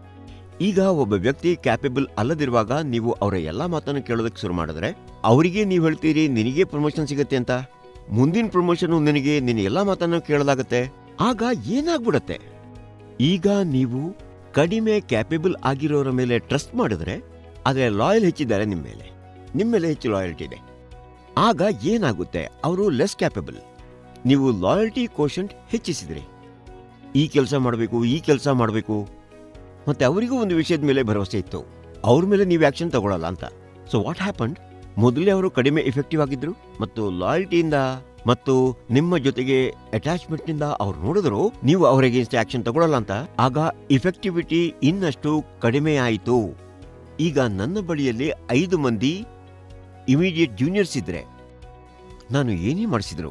ಈಗ ಒಬ್ಬ ವ್ಯಕ್ತಿ ಕ್ಯಾಪೇಬಲ್ ಅಲ್ಲದಿರುವಾಗ ನೀವು ಅವರ ಎಲ್ಲ ಮಾತನ್ನು ಕೇಳೋದಕ್ಕೆ ಶುರು ಮಾಡಿದ್ರೆ, ಅವರಿಗೆ ನೀವು ಹೇಳ್ತೀರಿ ನಿನಗೆ ಪ್ರಮೋಷನ್ ಸಿಗುತ್ತೆ ಅಂತ, ಮುಂದಿನ ಪ್ರಮೋಷನ್ ನಿನಗೆ ನಿನ್ನ ಎಲ್ಲ ಮಾತನ್ನು ಕೇಳಲಾಗತ್ತೆ. ಆಗ ಏನಾಗ್ಬಿಡತ್ತೆ, ಈಗ ನೀವು ಕಡಿಮೆ ಕ್ಯಾಪೇಬಲ್ ಆಗಿರೋರ ಮೇಲೆ ಟ್ರಸ್ಟ್ ಮಾಡಿದ್ರೆ, ಆದರೆ ಲಾಯಲ್ ಹೆಚ್ಚಿದ್ದಾರೆ ನಿಮ್ಮ ಮೇಲೆ, ನಿಮ್ಮ ಮೇಲೆ ಹೆಚ್ಚು ಲಾಯಲ್ಟಿ ಇದೆ. ಆಗ ಏನಾಗುತ್ತೆ, ಅವರು ಲೆಸ್ ಕ್ಯಾಪೇಬಲ್. ನೀವು ಲಾಯಲ್ಟಿ ಕೋಶಂಟ್ ಹೆಚ್ಚಿಸಿದ್ರಿ, ಈ ಕೆಲಸ ಮಾಡಬೇಕು, ಈ ಕೆಲಸ ಮಾಡಬೇಕು, ಮತ್ತೆ ಅವರಿಗೂ ಒಂದು ವಿಷಯದ ಮೇಲೆ ಭರವಸೆ ಇತ್ತು, ಅವ್ರ ಮೇಲೆ ನೀವು ಆಕ್ಷನ್ ತಗೊಳ್ಳಲ್ಲ ಅಂತ. ಸೊ ವಾಟ್ ಹ್ಯಾಪಂಡ್, ಮೊದಲೇ ಅವರು ಕಡಿಮೆ ಎಫೆಕ್ಟಿವ್ ಆಗಿದ್ರು, ಮತ್ತು ಲಾಯಲ್ಟಿಯಿಂದ ಮತ್ತು ನಿಮ್ಮ ಜೊತೆಗೆ ಅಟ್ಯಾಚ್ಮೆಂಟ್ನಿಂದ ಅವ್ರು ನೋಡಿದ್ರು ನೀವು ಅವರ ಅಗೇನ್ಸ್ಟ್ ಆಕ್ಷನ್ ತಗೊಳ್ಳಲ್ಲ ಅಂತ. ಆಗ ಇಫೆಕ್ಟಿವಿಟಿ ಇನ್ನಷ್ಟು ಕಡಿಮೆ ಆಯಿತು. ಈಗ ನನ್ನ ಬಳಿಯಲ್ಲಿ ಐದು ಮಂದಿ ಇಮಿಡಿಯೇಟ್ ಜೂನಿಯರ್ಸ್ ಇದ್ರೆ, ನಾನು ಏನೇ ಮಾಡಿಸಿದ್ರು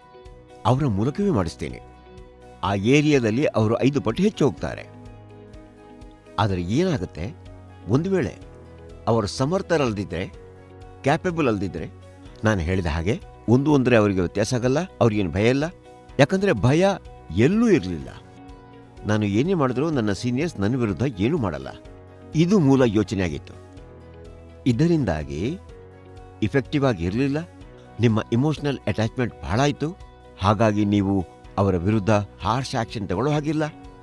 ಅವರ ಮೂಲಕವೇ ಮಾಡಿಸ್ತೇನೆ. ಆ ಏರಿಯಾದಲ್ಲಿ ಅವರು ಐದು ಪಟ್ಟು ಹೆಚ್ಚು ಹೋಗ್ತಾರೆ. ಆದರೆ ಏನಾಗುತ್ತೆ, ಒಂದು ವೇಳೆ ಅವರು ಸಮರ್ಥರಲ್ದಿದ್ರೆ, ಕ್ಯಾಪೇಬಲ್ ಅಲ್ದಿದ್ರೆ, ನಾನು ಹೇಳಿದ ಹಾಗೆ ಒಂದು ಅಂದರೆ ಅವರಿಗೆ ವ್ಯತ್ಯಾಸ ಆಗಲ್ಲ, ಅವ್ರಿಗೇನು ಭಯ ಇಲ್ಲ. ಯಾಕಂದರೆ ಭಯ ಎಲ್ಲೂ ಇರಲಿಲ್ಲ. ನಾನು ಏನೇ ಮಾಡಿದ್ರೂ ನನ್ನ ಸೀನಿಯರ್ಸ್ ನನ್ನ ವಿರುದ್ಧ ಏನೂ ಮಾಡಲ್ಲ, ಇದು ಮೂಲ ಯೋಚನೆ ಆಗಿತ್ತು. ಇದರಿಂದಾಗಿ ಇಫೆಕ್ಟಿವ್ ಆಗಿ ಇರಲಿಲ್ಲ, ನಿಮ್ಮ ಇಮೋಷನಲ್ ಅಟ್ಯಾಚ್ಮೆಂಟ್ ಬಹಳ ಆಯಿತು. ಹಾಗಾಗಿ ನೀವು ಅವರ ವಿರುದ್ಧ ಹಾರ್ಶ್ ಆಕ್ಷನ್ ತಗೊಳ್ಳೋ ಹಾಗಿಲ್ಲ.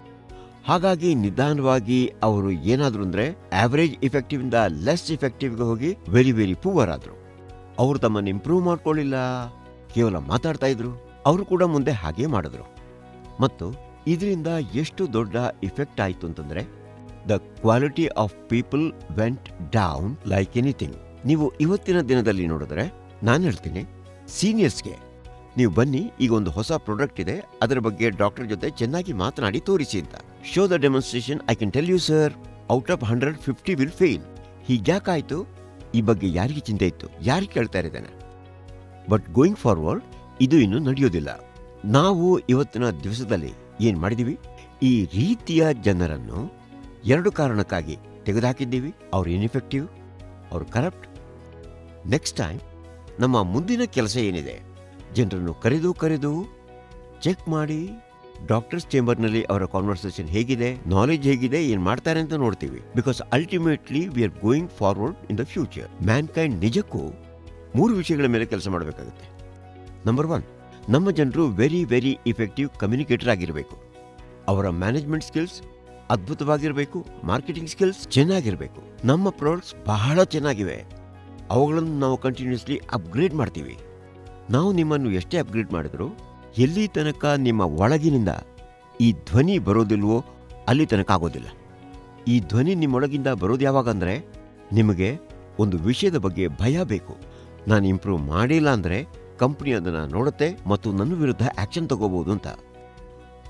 ಹಾಗಾಗಿ ನಿಧಾನವಾಗಿ ಅವರು ಏನಾದ್ರು ಅಂದರೆ ಆವರೇಜ್ ಇಫೆಕ್ಟಿವಿಂದ ಲೆಸ್ ಇಫೆಕ್ಟಿವ್ಗೆ ಹೋಗಿ ವೆರಿ ವೆರಿ ಪೂವರ್ ಆದರು. ಅವರು ತಮ್ಮನ್ನು ಇಂಪ್ರೂವ್ ಮಾಡ್ಕೊಳ್ಳಿಲ್ಲ, ಕೇವಲ ಮಾತಾಡ್ತಾ ಇದ್ರು. ಅವರು ಕೂಡ ಮುಂದೆ ಹಾಗೆ ಮಾಡಿದ್ರು. ಮತ್ತು ಇದರಿಂದ ಎಷ್ಟು ದೊಡ್ಡ ಇಫೆಕ್ಟ್ ಆಯಿತು ಅಂತಂದರೆ, the quality of people went down like anything. ನೀವು ಇವತ್ತಿನ ದಿನದಲ್ಲಿ ನೋಡಿದ್ರೆ, ನಾನು ಹೇಳ್ತೀನಿ ಸೀನಿಯರ್ಸ್ಗೆ, ನೀವು ಬನ್ನಿ, ಈಗ ಒಂದು ಹೊಸ ಪ್ರಾಡಕ್ಟ್ ಇದೆ, ಅದರ ಬಗ್ಗೆ ಡಾಕ್ಟರ್ ಜೊತೆ ಚೆನ್ನಾಗಿ ಮಾತನಾಡಿ ತೋರಿಸಿ ಅಂತ. Show the demonstration, I can tell you sir, out of hundred fifty will fail. ಹೀಗ್ಯಾಕಾಯ್ತು, ಈ ಬಗ್ಗೆ ಯಾರಿಗೆ ಚಿಂತೆ ಇತ್ತು, ಯಾರಿಗೆ ಕೇಳ್ತಾ ಇದ್ದಾನೆ. ಬಟ್ ಗೋಯಿಂಗ್ ಫಾರ್ವರ್ಡ್ ಇದು ಇನ್ನು ನಡೆಯೋದಿಲ್ಲ. ನಾವು ಇವತ್ತಿನ ದಿವಸದಲ್ಲಿ ಏನು ಮಾಡಿದೀವಿ, ಈ ರೀತಿಯ ಜನರನ್ನು ಎರಡು ಕಾರಣಕ್ಕಾಗಿ ತೆಗೆದುಹಾಕಿದ್ದೀವಿ. ಅವ್ರು ಇನ್ಎಫೆಕ್ಟಿವ್, ಅವ್ರು ಕರಪ್ಟ್. ನೆಕ್ಸ್ಟ್ ಟೈಮ್ ನಮ್ಮ ಮುಂದಿನ ಕೆಲಸ ಏನಿದೆ, ಜನರನ್ನು ಕರೆದು ಕರೆದು ಚೆಕ್ ಮಾಡಿ, ಡಾಕ್ಟರ್ಸ್ ಚೇಂಬರ್ನಲ್ಲಿ ಅವರ ಕಾನ್ವರ್ಸೇಷನ್ ಹೇಗಿದೆ, ನಾಲೆಜ್ ಹೇಗಿದೆ, ಏನು ಮಾಡ್ತಾರೆ ಅಂತ ನೋಡ್ತೀವಿ. Because ultimately we are going forward in the future. Mankind ನಿಜಕ್ಕೂ ಮೂರು ವಿಷಯಗಳ ಮೇಲೆ ಕೆಲಸ ಮಾಡಬೇಕಾಗುತ್ತೆ. ನಂಬರ್ ಒನ್, ನಮ್ಮ ಜನರು ವೆರಿ ವೆರಿ ಇಫೆಕ್ಟಿವ್ ಕಮ್ಯುನಿಕೇಟರ್ ಆಗಿರಬೇಕು. ಅವರ ಮ್ಯಾನೇಜ್ಮೆಂಟ್ ಸ್ಕಿಲ್ಸ್ ಅದ್ಭುತವಾಗಿರಬೇಕು, ಮಾರ್ಕೆಟಿಂಗ್ ಸ್ಕಿಲ್ಸ್ ಚೆನ್ನಾಗಿರಬೇಕು. ನಮ್ಮ ಪ್ರಾಡಕ್ಟ್ಸ್ ಬಹಳ ಚೆನ್ನಾಗಿವೆ, ಅವುಗಳನ್ನು ನಾವು ಕಂಟಿನ್ಯೂಸ್ಲಿ ಅಪ್ಗ್ರೇಡ್ ಮಾಡ್ತೀವಿ. ನಾವು ನಿಮ್ಮನ್ನು ಎಷ್ಟೇ ಅಪ್ಗ್ರೇಡ್ ಮಾಡಿದ್ರು, ಎಲ್ಲಿ ತನಕ ನಿಮ್ಮ ಒಳಗಿನಿಂದ ಈ ಧ್ವನಿ ಬರೋದಿಲ್ವೋ ಅಲ್ಲಿ ತನಕ ಆಗೋದಿಲ್ಲ. ಈ ಧ್ವನಿ ನಿಮ್ಮೊಳಗಿಂದ ಬರೋದು ಯಾವಾಗ ಅಂದರೆ, ನಿಮಗೆ ಒಂದು ವಿಷಯದ ಬಗ್ಗೆ ಭಯ ಬೇಕು. ನಾನು ಇಂಪ್ರೂವ್ ಮಾಡಿಲ್ಲ ಅಂದರೆ ಕಂಪ್ನಿ ಅದನ್ನು ನೋಡುತ್ತೆ ಮತ್ತು ನನ್ನ ವಿರುದ್ಧ ಆ್ಯಕ್ಷನ್ ತಗೋಬೋದು ಅಂತ.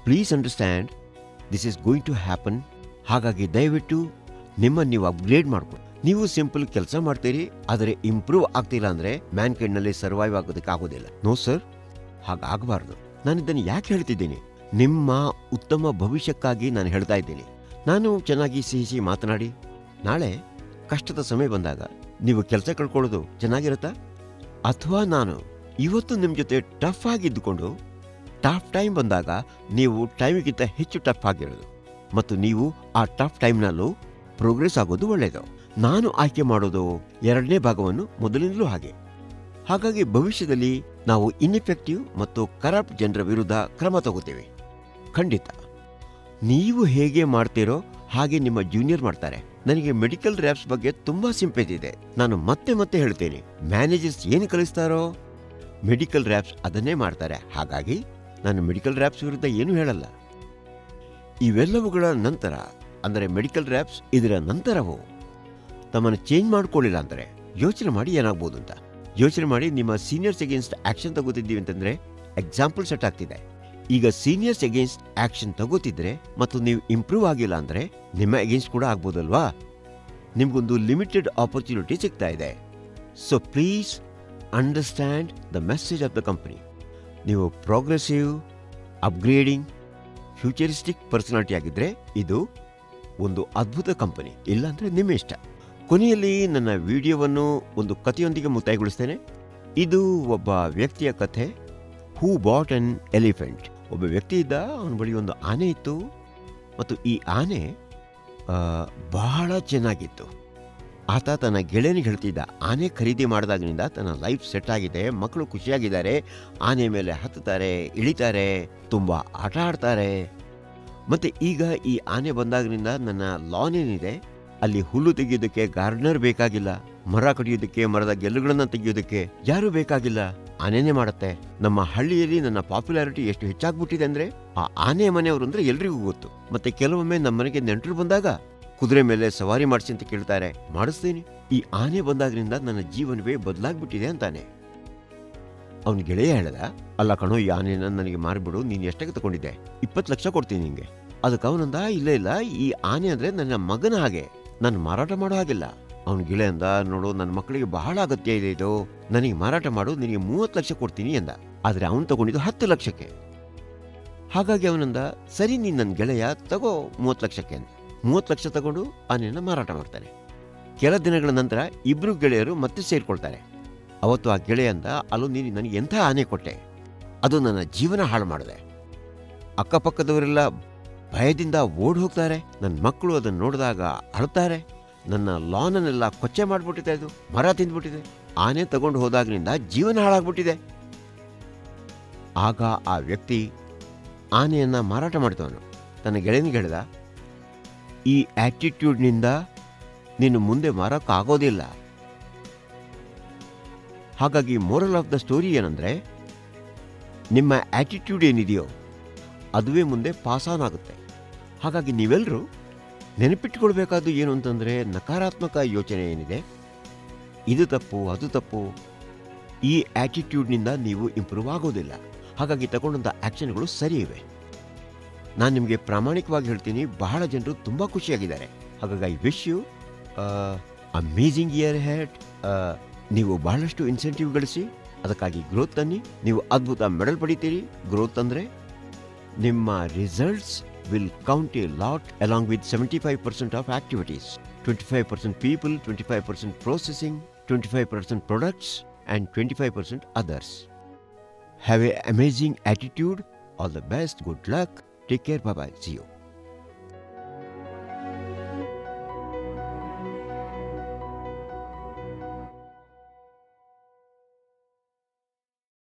Please understand this is going to happen. ಹಾಗಾಗಿ ದಯವಿಟ್ಟು ನಿಮ್ಮನ್ನು ನೀವು ಅಪ್ಗ್ರೇಡ್ ಮಾಡ್ಕೊಳ್ಳಿ. ನೀವು ಸಿಂಪಲ್ ಕೆಲಸ ಮಾಡ್ತೀರಿ, ಆದರೆ ಇಂಪ್ರೂವ್ ಆಗ್ತಿಲ್ಲ ಅಂದರೆ ಮ್ಯಾನ್ ಕೈಂಡ್ನಲ್ಲಿ ಸರ್ವೈವ್ ಆಗೋದಕ್ಕೆ ಆಗೋದಿಲ್ಲ. ನೋ ಸರ್, ಹಾಗಾಗಬಾರ್ದು. ನಾನು ಇದನ್ನು ಯಾಕೆ ಹೇಳ್ತಿದ್ದೀನಿ? ನಿಮ್ಮ ಉತ್ತಮ ಭವಿಷ್ಯಕ್ಕಾಗಿ ನಾನು ಹೇಳ್ತಾ ಇದ್ದೀನಿ. ನಾನು ಚೆನ್ನಾಗಿ ಸಿಹಿ ಸಿಹಿ ಮಾತನಾಡಿ ನಾಳೆ ಕಷ್ಟದ ಸಮಯ ಬಂದಾಗ ನೀವು ಕೆಲಸ ಕಳ್ಕೊಳ್ಳೋದು ಚೆನ್ನಾಗಿರುತ್ತಾ? ಅಥವಾ ನಾನು ಇವತ್ತು ನಿಮ್ಮ ಜೊತೆ ಟಫ್ ಆಗಿದ್ದುಕೊಂಡು ಟಫ್ ಟೈಮ್ ಬಂದಾಗ ನೀವು ಟೈಮಿಗಿಂತ ಹೆಚ್ಚು ಟಫ್ ಆಗಿರೋದು ಮತ್ತು ನೀವು ಆ ಟಫ್ ಟೈಮ್ನಲ್ಲೂ ಪ್ರೋಗ್ರೆಸ್ ಆಗೋದು ಒಳ್ಳೆಯದು. ನಾನು ಆಯ್ಕೆ ಮಾಡೋದು ಎರಡನೇ ಭಾಗವನ್ನು ಮೊದಲಿಂದಲೂ ಹಾಗೆ. ಹಾಗಾಗಿ ಭವಿಷ್ಯದಲ್ಲಿ ನಾವು ಇನ್ಎಫೆಕ್ಟಿವ್ ಮತ್ತು ಕರಪ್ಟ್ ಜನರ ವಿರುದ್ಧ ಕ್ರಮ ತಗೋತೇವೆ. ಖಂಡಿತ ನೀವು ಹೇಗೆ ಮಾಡ್ತೀರೋ ಹಾಗೆ ನಿಮ್ಮ ಜೂನಿಯರ್ ಮಾಡ್ತಾರೆ. ನನಗೆ ಮೆಡಿಕಲ್ ರ್ಯಾಪ್ಸ್ ಬಗ್ಗೆ ತುಂಬಾ ಸಿಂಪತಿ ಇದೆ. ನಾನು ಮತ್ತೆ ಮತ್ತೆ ಹೇಳ್ತೇನೆ, ಮ್ಯಾನೇಜರ್ಸ್ ಏನು ಕಲಿಸ್ತಾರೋ ಮೆಡಿಕಲ್ ರ್ಯಾಪ್ಸ್ ಅದನ್ನೇ ಮಾಡ್ತಾರೆ. ಹಾಗಾಗಿ ನಾನು ಮೆಡಿಕಲ್ ರ್ಯಾಪ್ಸ್ ವಿರುದ್ಧ ಏನೂ ಹೇಳಲ್ಲ. ಇವೆಲ್ಲವುಗಳ ನಂತರ ಅಂದರೆ ಮೆಡಿಕಲ್ ರ್ಯಾಪ್ಸ್ ಇದರ ನಂತರವೂ ತಮ್ಮನ್ನು ಚೇಂಜ್ ಮಾಡ್ಕೊಳ್ಳಿಲ್ಲ ಅಂದರೆ ಯೋಚನೆ ಮಾಡಿ ಏನಾಗ್ಬೋದು ಅಂತ ಯೋಚನೆ ಮಾಡಿ. ನಿಮ್ಮ ಸೀನಿಯರ್ಸ್ ಅಗೇನ್ಸ್ಟ್ ಆಕ್ಷನ್ ತಗೋತಿದ್ದೀವಿ ಅಂತಂದ್ರೆ ಎಕ್ಸಾಂಪಲ್ ಸೆಟ್ ಆಗ್ತಿದೆ. ಈಗ ಸೀನಿಯರ್ಸ್ ಅಗೇನ್ಸ್ಟ್ ಆಕ್ಷನ್ ತಗೋತಿದ್ರೆ ಮತ್ತು ನೀವು ಇಂಪ್ರೂವ್ ಆಗಿಲ್ಲ ಅಂದ್ರೆ ನಿಮ್ಮ ಅಗೇನ್ಸ್ಟ್ ಕೂಡ ಆಗ್ಬೋದಲ್ವಾ? ನಿಮ್ಗೊಂದು ಲಿಮಿಟೆಡ್ ಆಪರ್ಚುನಿಟಿ ಸಿಗ್ತಾ ಇದೆ. So please understand the message of the company. ನೀವು ಪ್ರೋಗ್ರೆಸಿವ್, ಅಪ್ಗ್ರೇಡಿಂಗ್, ಫ್ಯೂಚರಿಸ್ಟಿಕ್ ಪರ್ಸನಾಲಿಟಿ ಆಗಿದ್ರೆ ಇದು ಒಂದು ಅದ್ಭುತ ಕಂಪನಿ. ಇಲ್ಲಾಂದ್ರೆ ನಿಮ್ಮ ಇಷ್ಟ. ಕೊನೆಯಲ್ಲಿ ನನ್ನ ವಿಡಿಯೋವನ್ನು ಒಂದು ಕಥೆಯೊಂದಿಗೆ ಮುಕ್ತಾಯಗೊಳಿಸ್ತೇನೆ. ಇದು ಒಬ್ಬ ವ್ಯಕ್ತಿಯ ಕಥೆ. Who bought an elephant. ಒಬ್ಬ ವ್ಯಕ್ತಿ ಇದ್ದ, ಅವನ ಬಳಿ ಒಂದು ಆನೆ ಇತ್ತು ಮತ್ತು ಈ ಆನೆ ಬಹಳ ಚೆನ್ನಾಗಿತ್ತು. ಆತ ತನ್ನ ಗೆಳೆಯನಿಗೆ ಹೇಳ್ತಿದ್ದ, ಆನೆ ಖರೀದಿ ಮಾಡಿದಾಗಿನಿಂದ ತನ್ನ ಲೈಫ್ ಸೆಟ್ ಆಗಿದೆ, ಮಕ್ಕಳು ಖುಷಿಯಾಗಿದ್ದಾರೆ, ಆನೆ ಮೇಲೆ ಹತ್ತುತ್ತಾರೆ, ಇಳಿತಾರೆ, ತುಂಬಾ ಆಟ ಆಡ್ತಾರೆ. ಮತ್ತೆ ಈಗ ಈ ಆನೆ ಬಂದಾಗಿನಿಂದ ನನ್ನ ಲಾನ್ ಏನಿದೆ ಅಲ್ಲಿ ಹುಲ್ಲು ತೆಗೆಯೋದಕ್ಕೆ ಗಾರ್ಡನರ್ ಬೇಕಾಗಿಲ್ಲ, ಮರ ಕಡಿಯೋದಕ್ಕೆ, ಮರದ ಗೆಲ್ಲುಗಳನ್ನ ತೆಗೆಯೋದಕ್ಕೆ ಯಾರೂ ಬೇಕಾಗಿಲ್ಲ, ಆನೆನೇ ಮಾಡುತ್ತೆ. ನಮ್ಮ ಹಳ್ಳಿಯಲ್ಲಿ ನನ್ನ ಪಾಪ್ಯುಲಾರಿಟಿ ಎಷ್ಟು ಹೆಚ್ಚಾಗ್ಬಿಟ್ಟಿದೆ ಅಂದ್ರೆ ಆ ಆನೆ ಮನೆಯವರು ಅಂದ್ರೆ ಎಲ್ರಿಗೂ ಗೊತ್ತು. ಮತ್ತೆ ಕೆಲವೊಮ್ಮೆ ನಮ್ಮ ಮನೆಗೆ ನೆಂಟರು ಬಂದಾಗ ಕುದುರೆ ಮೇಲೆ ಸವಾರಿ ಮಾಡಿಸಿ ಅಂತ ಕೇಳ್ತಾರೆ, ಮಾಡಿಸ್ತೀನಿ. ಈ ಆನೆ ಬಂದಾಗ್ರಿಂದ ನನ್ನ ಜೀವನವೇ ಬದಲಾಗ್ಬಿಟ್ಟಿದೆ ಅಂತಾನೆ. ಅವನ ಗೆಳೆಯ ಹೇಳ್ದ, ಅಲ್ಲ ಕಣೋ, ಈ ಆನೆನ ನನಗೆ ಮಾರಿಬಿಡು, ನೀನು ಎಷ್ಟಾಗ ತಗೊಂಡಿದ್ದೆ? ಇಪ್ಪತ್ತು ಲಕ್ಷ ಕೊಡ್ತೀನಿ ನಿಂಗೆ. ಅದಕ್ಕೆ ಅವನಂದ, ಇಲ್ಲ ಇಲ್ಲ, ಈ ಆನೆ ಅಂದ್ರೆ ನನ್ನ ಮಗನ ಹಾಗೆ, ನಾನು ಮಾರಾಟ ಮಾಡೋ ಹಾಗಿಲ್ಲ. ಅವನ ಗೆಳೆಯ ಅಂದ, ನೋಡು, ನನ್ನ ಮಕ್ಕಳಿಗೆ ಬಹಳ ಅಗತ್ಯ ಇದೆ ಇದು, ನನಗೆ ಮಾರಾಟ ಮಾಡು, ನಿನಗೆ ಮೂವತ್ತು ಲಕ್ಷ ಕೊಡ್ತೀನಿ ಎಂದ. ಆದ್ರೆ ಅವನು ತಗೊಂಡಿದ್ದು ಹತ್ತು ಲಕ್ಷಕ್ಕೆ. ಹಾಗಾಗಿ ಅವನಂದ, ಸರಿ, ನೀನ್ ನನ್ನ ಗೆಳೆಯ ತಗೋ ಮೂವತ್ತು ಲಕ್ಷಕ್ಕೆ ಅಂತ. ಮೂವತ್ತು ಲಕ್ಷ ತಗೊಂಡು ಆನೆಯನ್ನ ಮಾರಾಟ ಮಾಡ್ತಾನೆ. ಕೆಲ ದಿನಗಳ ನಂತರ ಇಬ್ರು ಗೆಳೆಯರು ಮತ್ತೆ ಸೇರ್ಕೊಳ್ತಾರೆ. ಅವತ್ತು ಆ ಗೆಳೆಯ ಅಂದ, ಅಲ್ಲೂ ನೀನು ನನಗೆ ಎಂಥ ಆನೆ ಕೊಟ್ಟೆ, ಅದು ನನ್ನ ಜೀವನ ಹಾಳು ಮಾಡಿದೆ. ಅಕ್ಕಪಕ್ಕದವರೆಲ್ಲ ಭಯದಿಂದ ಓಡ್ ಹೋಗ್ತಾರೆ, ನನ್ನ ಮಕ್ಕಳು ಅದನ್ನು ನೋಡಿದಾಗ ಅಳ್ತಾರೆ, ನನ್ನ ಲಾನನ್ನೆಲ್ಲ ಕೊಚ್ಚೆ ಮಾಡಿಬಿಟ್ಟಿದೆ, ಅದು ಮರ ತಿಂದ್ಬಿಟ್ಟಿದೆ, ಆನೆ ತಗೊಂಡು ಹೋದಾಗಿನಿಂದ ಜೀವನ ಹಾಳಾಗ್ಬಿಟ್ಟಿದೆ. ಆಗ ಆ ವ್ಯಕ್ತಿ ಆನೆಯನ್ನ ಮಾರಾಟ ಮಾಡಿದವನು ತನ್ನ ಗೆಳೆಯನಿಗೆ ಹೇಳಿದ, ಈ ಆಟಿಟ್ಯೂಡ್ನಿಂದ ನೀನು ಮುಂದೆ ಮಾರಕ್ಕಾಗೋದಿಲ್ಲ. ಹಾಗಾಗಿ ಮೋರಲ್ ಆಫ್ ದ ಸ್ಟೋರಿ ಏನಂದ್ರೆ, ನಿಮ್ಮ ಆಟಿಟ್ಯೂಡ್ ಏನಿದೆಯೋ ಅದುವೇ ಮುಂದೆ ಪಾಸ್ ಆನ್ ಆಗುತ್ತೆ. ಹಾಗಾಗಿ ನೀವೆಲ್ಲರೂ ನೆನಪಿಟ್ಟುಕೊಳ್ಬೇಕಾದ್ದು ಏನು ಅಂತಂದ್ರೆ, ನಕಾರಾತ್ಮಕ ಯೋಚನೆ ಏನಿದೆ, ಇದು ತಪ್ಪು ಅದು ತಪ್ಪು, ಈ ಆಟಿಟ್ಯೂಡ್ನಿಂದ ನೀವು ಇಂಪ್ರೂವ್ ಆಗೋದಿಲ್ಲ. ಹಾಗಾಗಿ ತಗೊಂಡಂಥ ಆಕ್ಷನ್ಗಳು ಸರಿ ಇವೆ. ನಾನು ನಿಮಗೆ ಪ್ರಾಮಾಣಿಕವಾಗಿ ಹೇಳ್ತೀನಿ, ಬಹಳ ಜನರು ತುಂಬಾ ಖುಷಿಯಾಗಿದ್ದಾರೆ. ಹಾಗಾಗಿ I wish you amazing year ahead. ನೀವು ಬಹಳಷ್ಟು ಇನ್ಸೆಂಟಿವ್ ಗಳಿಸಿ, ಅದಕ್ಕಾಗಿ ಗ್ರೋತ್ ತನ್ನಿ, ನೀವು ಅದ್ಭುತ ಮೆಡಲ್ ಪಡಿತೀರಿ. ಗ್ರೋತ್ ಅಂದ್ರೆ ನಿಮ್ಮ results will count a lot along with seventy-five percent of activities, twenty-five percent people, twenty-five percent processing, twenty-five percent products and twenty-five percent others. Have an amazing attitude. All the best. Good luck. Take care. Bye bye. See you.